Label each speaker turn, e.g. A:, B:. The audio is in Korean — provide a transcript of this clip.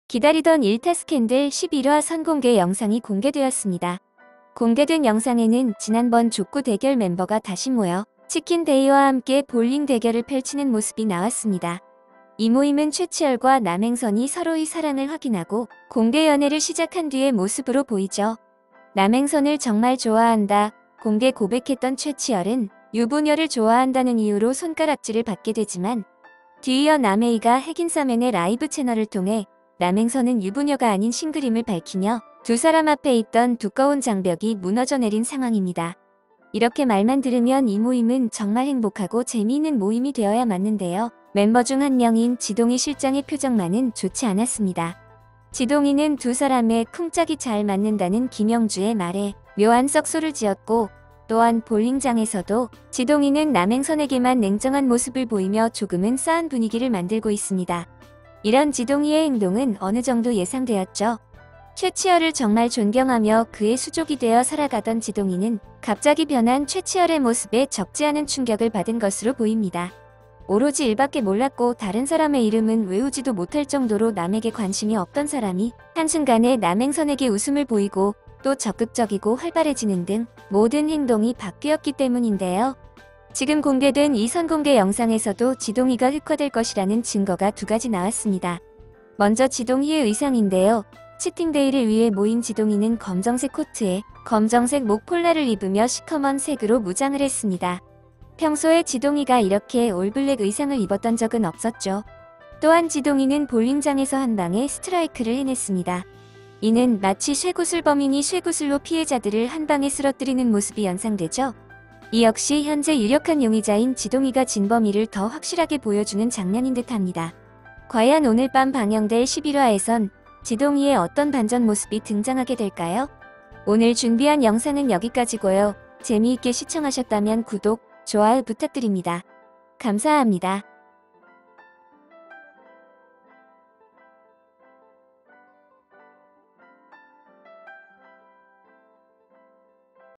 A: 기다리던 1타 스캔들 11화 선공개 영상이 공개되었습니다. 공개된 영상에는 지난번 족구 대결 멤버가 다시 모여 치킨데이와 함께 볼링 대결을 펼치는 모습이 나왔습니다. 이 모임은 최치열과 남행선이 서로의 사랑을 확인하고 공개 연애를 시작한 뒤의 모습으로 보이죠. 남행선을 정말 좋아한다 공개 고백했던 최치열은 유부녀를 좋아한다는 이유로 손가락질을 받게 되지만 뒤이어 남혜이가 핵인싸맨의 라이브 채널을 통해 남행선은 유부녀가 아닌 싱글임을 밝히며 두 사람 앞에 있던 두꺼운 장벽이 무너져 내린 상황입니다. 이렇게 말만 들으면 이 모임은 정말 행복하고 재미있는 모임이 되어야 맞는데요. 멤버 중 한 명인 지동희 실장의 표정만은 좋지 않았습니다. 지동희는 두 사람의 쿵짝이 잘 맞는다는 김영주의 말에 묘한 썩소를 지었고 또한 볼링장에서도 지동희는 남행선에게만 냉정한 모습을 보이며 조금은 싸한 분위기를 만들고 있습니다. 이런 지동희의 행동은 어느 정도 예상되었죠. 최치열을 정말 존경하며 그의 수족이 되어 살아가던 지동희는 갑자기 변한 최치열의 모습에 적지 않은 충격을 받은 것으로 보입니다. 오로지 일밖에 몰랐고 다른 사람의 이름은 외우지도 못할 정도로 남에게 관심이 없던 사람이 한순간에 남행선에게 웃음을 보이고 또 적극적이고 활발해지는 등 모든 행동이 바뀌었기 때문인데요. 지금 공개된 이 선공개 영상에서도 지동희가 흑화될 것이라는 증거가 두 가지 나왔습니다. 먼저 지동희의 의상인데요. 치팅데이를 위해 모인 지동희는 검정색 코트에 검정색 목폴라를 입으며 시커먼 색으로 무장을 했습니다. 평소에 지동희가 이렇게 올블랙 의상을 입었던 적은 없었죠. 또한 지동희는 볼링장에서 한 방에 스트라이크를 해냈습니다. 이는 마치 쇠구슬 범인이 쇠구슬로 피해자들을 한 방에 쓰러뜨리는 모습이 연상되죠. 이 역시 현재 유력한 용의자인 지동희가 진범위를 더 확실하게 보여주는 장면인 듯합니다. 과연 오늘 밤 방영될 11화에선 지동희의 어떤 반전 모습이 등장하게 될까요? 오늘 준비한 영상은 여기까지고요. 재미있게 시청하셨다면 구독, 좋아요 부탁드립니다. 감사합니다.